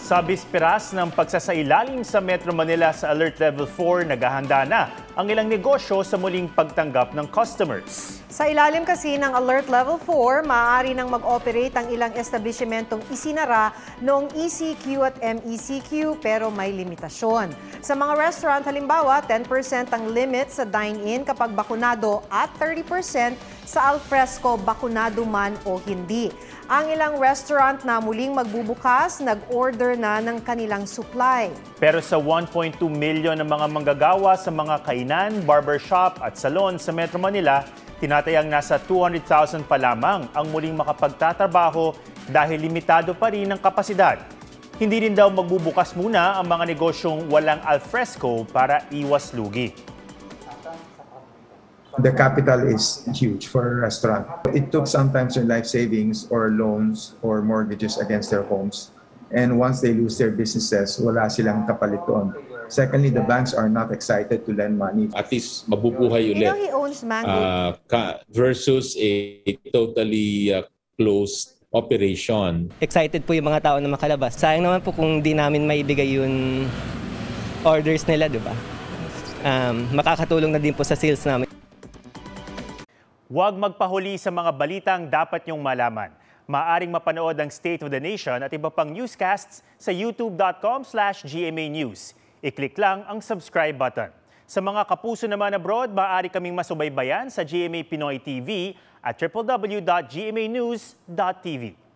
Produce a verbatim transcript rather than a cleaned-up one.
Sa bisperas ng pagsasailalim sa Metro Manila sa Alert Level four, naghahanda na ang ilang negosyo sa muling pagtanggap ng customers. Sa ilalim kasi ng Alert Level four, maaari nang mag-operate ang ilang establishmentong isinara noong E C Q at M E C Q pero may limitasyon. Sa mga restaurant halimbawa, ten percent ang limit sa dine-in kapag bakunado at thirty percent sa alfresco bakunado man o hindi. Ang ilang restaurant na muling magbubukas, nag-order na ng kanilang supply. Pero sa one point two million ng mga manggagawa sa mga kainan, barbershop at salon sa Metro Manila, tinatayang nasa two hundred thousand pa lamang ang muling makapagtatrabaho dahil limitado pa rin ang kapasidad. Hindi rin daw magbubukas muna ang mga negosyong walang alfresco para iwas lugi. The capital is huge for a restaurant. It took sometimes their life savings or loans or mortgages against their homes. And once they lose their businesses, wala silang kapalit doon. Secondly, the banks are not excited to lend money. At least mabubuhay ulit. You know, he owns Mango. Uh, ka- versus a totally uh, closed operation. Excited po yung mga tao na makalabas. Sayang naman po kung di namin maibigay yung orders nila, di ba? Um, makakatulong na din po sa sales namin. Huwag magpahuli sa mga balitang dapat niyong malaman. Maaring mapanood ang State of the Nation at iba pang newscasts sa youtube dot com slash G M A News. I-click lang ang subscribe button. Sa mga kapuso naman abroad, maaari kaming masubaybayan sa G M A Pinoy T V at w w w dot g m a news dot t v.